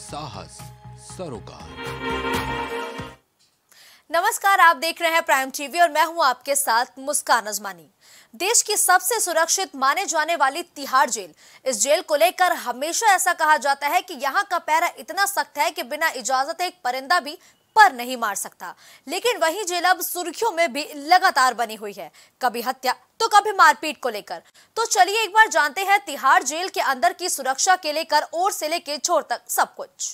साहस सरोकार। नमस्कार, आप देख रहे हैं प्राइम टीवी और मैं हूं आपके साथ मुस्कान अजमानी। देश की सबसे सुरक्षित माने जाने वाली तिहाड़ जेल, इस जेल को लेकर हमेशा ऐसा कहा जाता है कि यहाँ का पहरा इतना सख्त है कि बिना इजाजत एक परिंदा भी पर नहीं मार सकता। लेकिन वही जेल अब सुर्खियों में भी लगातार बनी हुई है, कभी हत्या तो कभी मारपीट को लेकर। तो चलिए एक बार जानते हैं तिहाड़ जेल के अंदर की सुरक्षा के लेकर ओर से लेकर छोर तक सब कुछ।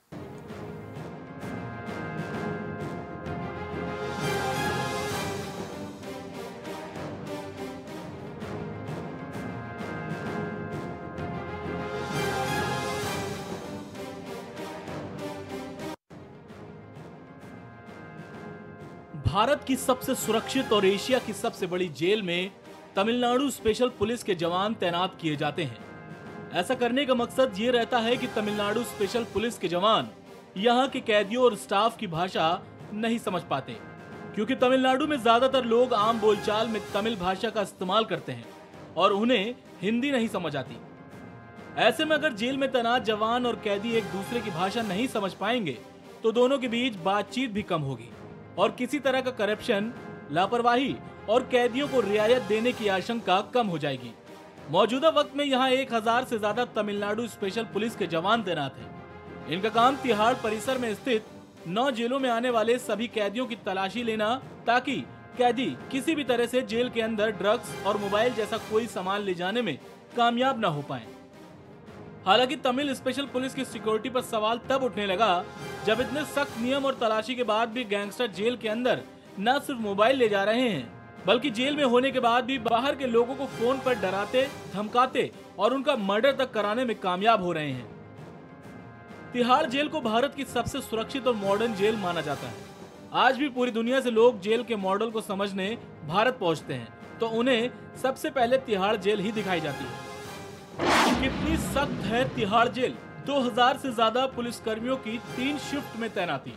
भारत की सबसे सुरक्षित और एशिया की सबसे बड़ी जेल में तमिलनाडु स्पेशल पुलिस के जवान तैनात किए जाते हैं। ऐसा करने का मकसद ये रहता है कि तमिलनाडु स्पेशल पुलिस के जवान यहाँ के कैदियों और स्टाफ की भाषा नहीं समझ पाते, क्योंकि तमिलनाडु में ज्यादातर लोग आम बोलचाल में तमिल भाषा का इस्तेमाल करते हैं और उन्हें हिंदी नहीं समझ आती। ऐसे में अगर जेल में तैनात जवान और कैदी एक दूसरे की भाषा नहीं समझ पाएंगे तो दोनों के बीच बातचीत भी कम होगी और किसी तरह का करप्शन, लापरवाही और कैदियों को रियायत देने की आशंका कम हो जाएगी। मौजूदा वक्त में यहाँ 1000 से ज्यादा तमिलनाडु स्पेशल पुलिस के जवान तैनात हैं। इनका काम तिहाड़ परिसर में स्थित 9 जेलों में आने वाले सभी कैदियों की तलाशी लेना, ताकि कैदी किसी भी तरह से जेल के अंदर ड्रग्स और मोबाइल जैसा कोई सामान ले जाने में कामयाब न हो पाए। हालांकि तमिल स्पेशल पुलिस की सिक्योरिटी पर सवाल तब उठने लगा जब इतने सख्त नियम और तलाशी के बाद भी गैंगस्टर जेल के अंदर न सिर्फ मोबाइल ले जा रहे हैं, बल्कि जेल में होने के बाद भी बाहर के लोगों को फोन पर डराते, धमकाते और उनका मर्डर तक कराने में कामयाब हो रहे हैं। तिहाड़ जेल को भारत की सबसे सुरक्षित और मॉडर्न जेल माना जाता है। आज भी पूरी दुनिया से लोग जेल के मॉडल को समझने भारत पहुंचते हैं तो उन्हें सबसे पहले तिहाड़ जेल ही दिखाई जाती है। कितनी सख्त है तिहाड़ जेल। 2000 से ज्यादा पुलिसकर्मियों की 3 शिफ्ट में तैनाती।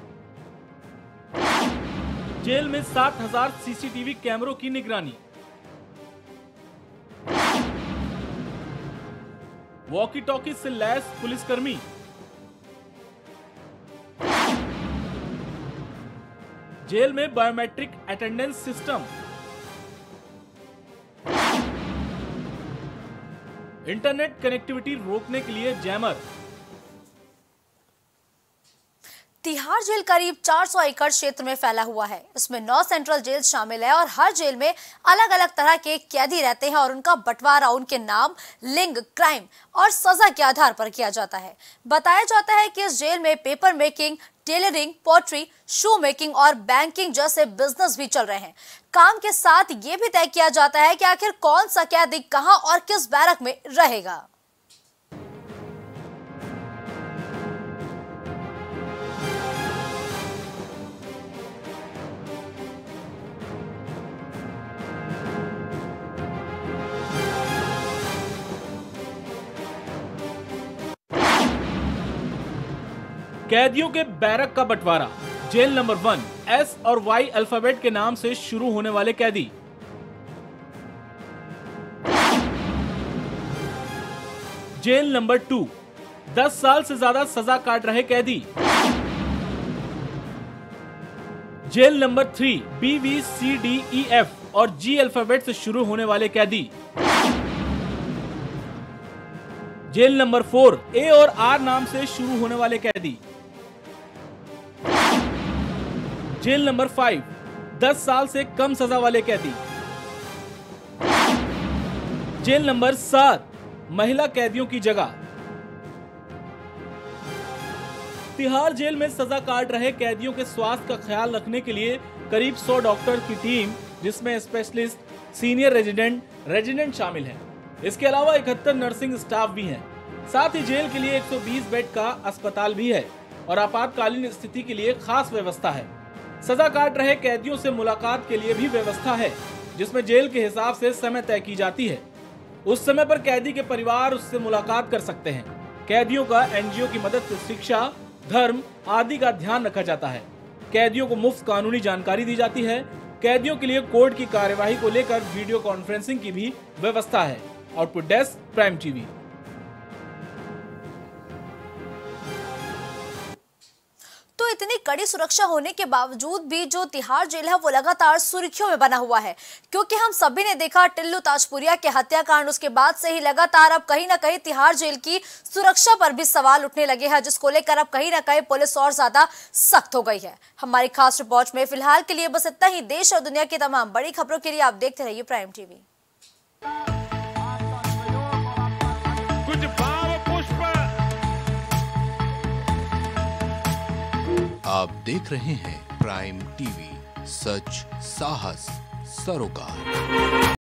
जेल में 60,000 सीसीटीवी कैमरों की निगरानी। वॉकी टॉकी से लैस पुलिसकर्मी। जेल में biometric attendance system. Internet connectivity रोकने के लिए जैमर। तिहाड़ जेल करीब 400 एकड़ क्षेत्र में फैला हुआ है। इसमें 9 सेंट्रल जेल शामिल है और हर जेल में अलग अलग तरह के कैदी रहते हैं और उनका बंटवारा उनके नाम, लिंग, क्राइम और सजा के आधार पर किया जाता है। बताया जाता है कि इस जेल में paper making, tailoring, pottery, shoe making और बैंकिंग जैसे बिजनेस भी चल रहे हैं। काम के साथ ये भी तय किया जाता है कि आखिर कौन सा कैदी कहां और किस बैरक में रहेगा। कैदियों के बैरक का बंटवारा। जेल नंबर 1 एस और वाई अल्फाबेट के नाम से शुरू होने वाले कैदी। जेल नंबर 2 10 साल से ज्यादा सजा काट रहे कैदी। Jail number 3 B V C D E F और जी अल्फाबेट से शुरू होने वाले कैदी। जेल नंबर 4 ए और आर नाम से शुरू होने वाले कैदी। जेल नंबर 5 10 साल से कम सजा वाले कैदी। जेल नंबर 7 महिला कैदियों की जगह। तिहाड़ जेल में सजा काट रहे कैदियों के स्वास्थ्य का ख्याल रखने के लिए करीब 100 डॉक्टर की टीम, जिसमें स्पेशलिस्ट, सीनियर रेजिडेंट शामिल हैं। इसके अलावा 71 नर्सिंग स्टाफ भी हैं। साथ ही जेल के लिए 120 बेड का अस्पताल भी है और आपातकालीन स्थिति के लिए खास व्यवस्था है। सजा काट रहे कैदियों से मुलाकात के लिए भी व्यवस्था है, जिसमें जेल के हिसाब से समय तय की जाती है। उस समय पर कैदी के परिवार उससे मुलाकात कर सकते हैं। कैदियों का एनजीओ की मदद से शिक्षा, धर्म आदि का ध्यान रखा जाता है। कैदियों को मुफ्त कानूनी जानकारी दी जाती है। कैदियों के लिए कोर्ट की कार्यवाही को लेकर वीडियो कॉन्फ्रेंसिंग की भी व्यवस्था है। Output desk, prime TV. कड़ी सुरक्षा होने के बावजूद भी जो तिहाड़ जेल है वो लगातार सुर्खियों में बना हुआ है, क्योंकि हम सभी ने देखा टिल्लू ताजपुरिया के हत्याकांड, उसके बाद से ही लगातार अब कहीं ना कहीं तिहाड़ जेल की सुरक्षा पर भी सवाल उठने लगे हैं, जिसको लेकर अब कहीं ना कहीं पुलिस और ज्यादा सख्त हो गई है। हमारी खास रिपोर्ट में फिलहाल के लिए बस इतना ही। देश और दुनिया की तमाम बड़ी खबरों के लिए आप देखते रहिए प्राइम टीवी। कुछ भाव पुष्प। आप देख रहे हैं प्राइम टीवी, सच साहस सरोकार।